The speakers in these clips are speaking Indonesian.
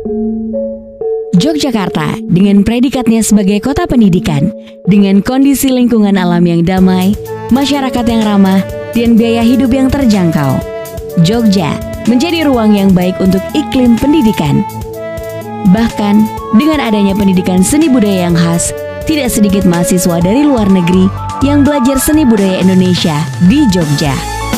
Yogyakarta dengan predikatnya sebagai kota pendidikan, dengan kondisi lingkungan alam yang damai, masyarakat yang ramah, dan biaya hidup yang terjangkau. Jogja menjadi ruang yang baik untuk iklim pendidikan. Bahkan, dengan adanya pendidikan seni budaya yang khas, tidak sedikit mahasiswa dari luar negeri yang belajar seni budaya Indonesia di Jogja.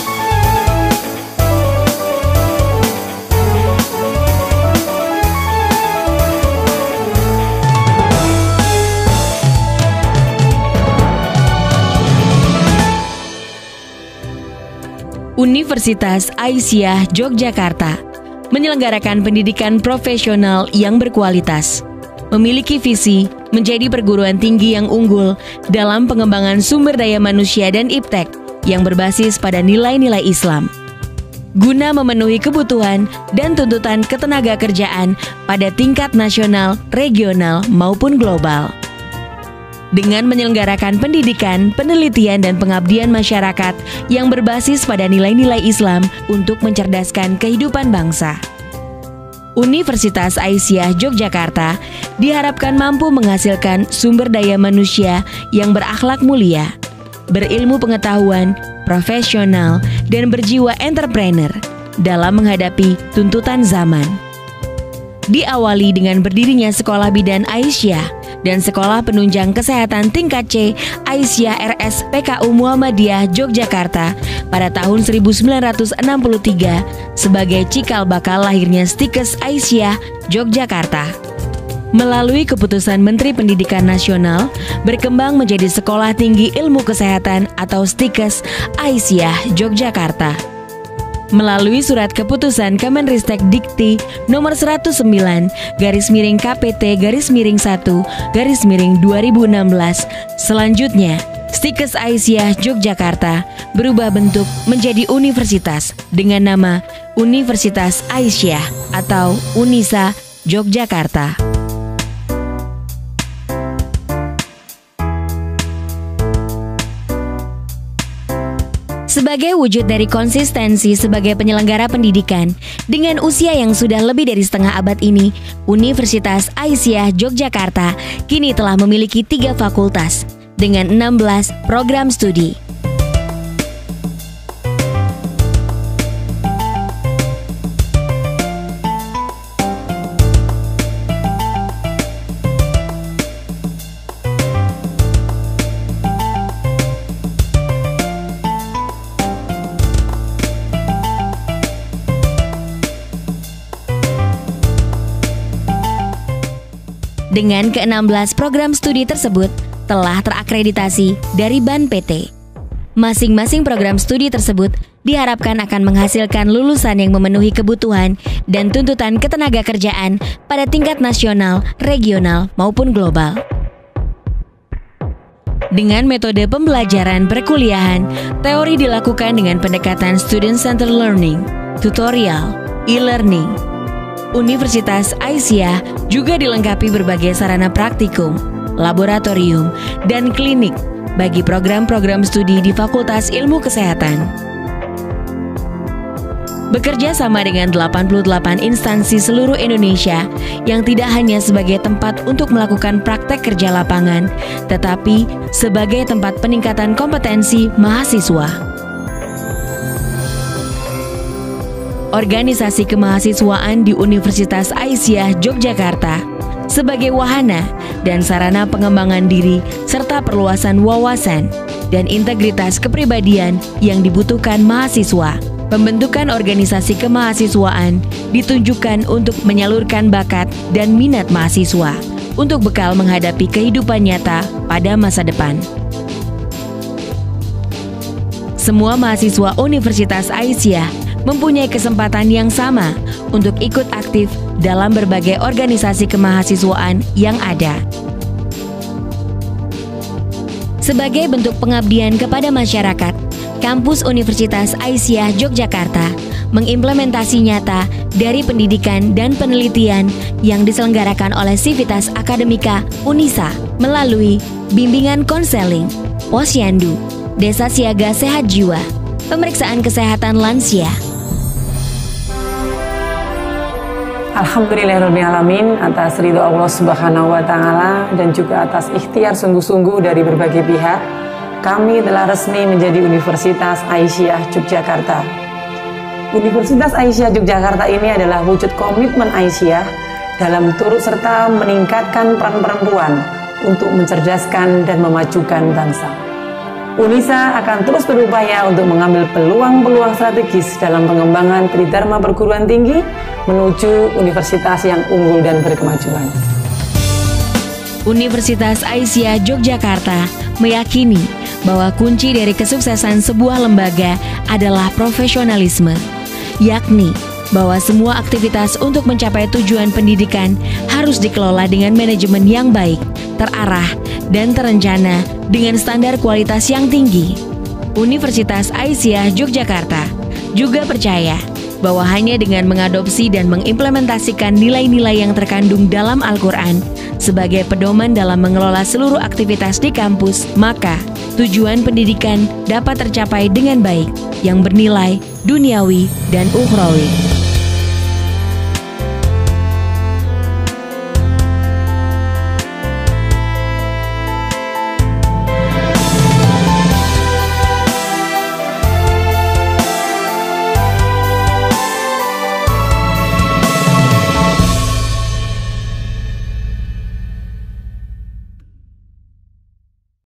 Universitas Aisyah Yogyakarta menyelenggarakan pendidikan profesional yang berkualitas, memiliki visi menjadi perguruan tinggi yang unggul dalam pengembangan sumber daya manusia dan iptek yang berbasis pada nilai-nilai Islam, guna memenuhi kebutuhan dan tuntutan ketenaga kerjaan pada tingkat nasional, regional, maupun global. Dengan menyelenggarakan pendidikan, penelitian, dan pengabdian masyarakat yang berbasis pada nilai-nilai Islam untuk mencerdaskan kehidupan bangsa. Universitas Aisyah Yogyakarta diharapkan mampu menghasilkan sumber daya manusia yang berakhlak mulia, berilmu pengetahuan, profesional, dan berjiwa entrepreneur dalam menghadapi tuntutan zaman. Diawali dengan berdirinya Sekolah Bidan Aisyah dan Sekolah Penunjang Kesehatan Tingkat C Aisyah RS PKU Muhammadiyah Yogyakarta pada tahun 1963 sebagai cikal bakal lahirnya Stikes Aisyah Yogyakarta. Melalui keputusan Menteri Pendidikan Nasional, berkembang menjadi Sekolah Tinggi Ilmu Kesehatan atau Stikes Aisyah Yogyakarta. Melalui surat keputusan Kemenristek Dikti nomor 109/KPT-1/2016, selanjutnya Stikes Aisyah Yogyakarta berubah bentuk menjadi universitas dengan nama Universitas Aisyah atau UNISA Yogyakarta. Sebagai wujud dari konsistensi sebagai penyelenggara pendidikan, dengan usia yang sudah lebih dari setengah abad ini, Universitas Aisyah Yogyakarta kini telah memiliki 3 fakultas dengan 16 program studi. Dengan ke-16 program studi tersebut telah terakreditasi dari BAN PT. Masing-masing program studi tersebut diharapkan akan menghasilkan lulusan yang memenuhi kebutuhan dan tuntutan ketenaga kerjaan pada tingkat nasional, regional, maupun global. Dengan metode pembelajaran perkuliahan, teori dilakukan dengan pendekatan student-centered learning, tutorial, e-learning. Universitas Aisyah juga dilengkapi berbagai sarana praktikum, laboratorium, dan klinik bagi program-program studi di Fakultas Ilmu Kesehatan. Bekerja sama dengan 88 instansi seluruh Indonesia yang tidak hanya sebagai tempat untuk melakukan praktek kerja lapangan, tetapi sebagai tempat peningkatan kompetensi mahasiswa. Organisasi kemahasiswaan di Universitas Aisyah Yogyakarta sebagai wahana dan sarana pengembangan diri serta perluasan wawasan dan integritas kepribadian yang dibutuhkan mahasiswa. Pembentukan organisasi kemahasiswaan ditunjukkan untuk menyalurkan bakat dan minat mahasiswa untuk bekal menghadapi kehidupan nyata pada masa depan. Semua mahasiswa Universitas Aisyah mempunyai kesempatan yang sama untuk ikut aktif dalam berbagai organisasi kemahasiswaan yang ada. Sebagai bentuk pengabdian kepada masyarakat, Kampus Universitas Aisyah Yogyakarta mengimplementasi nyata dari pendidikan dan penelitian yang diselenggarakan oleh Sivitas Akademika UNISA melalui bimbingan konseling, posyandu, desa siaga sehat jiwa, pemeriksaan kesehatan lansia. Alhamdulillahirrahmanirrahim atas ridho Allah Subhanahu wa Ta'ala dan juga atas ikhtiar sungguh-sungguh dari berbagai pihak, kami telah resmi menjadi Universitas Aisyah Yogyakarta. Universitas Aisyah Yogyakarta ini adalah wujud komitmen Aisyah dalam turut serta meningkatkan peran perempuan untuk mencerdaskan dan memajukan bangsa. UNISA akan terus berupaya untuk mengambil peluang-peluang strategis dalam pengembangan Tridharma perguruan tinggi menuju universitas yang unggul dan berkemajuan. Universitas Aisyah Yogyakarta meyakini bahwa kunci dari kesuksesan sebuah lembaga adalah profesionalisme, yakni bahwa semua aktivitas untuk mencapai tujuan pendidikan harus dikelola dengan manajemen yang baik, terarah, dan terencana dengan standar kualitas yang tinggi. Universitas Aisyah Yogyakarta juga percaya bahwa hanya dengan mengadopsi dan mengimplementasikan nilai-nilai yang terkandung dalam Al-Quran sebagai pedoman dalam mengelola seluruh aktivitas di kampus, maka tujuan pendidikan dapat tercapai dengan baik, yang bernilai duniawi dan ukhrawi.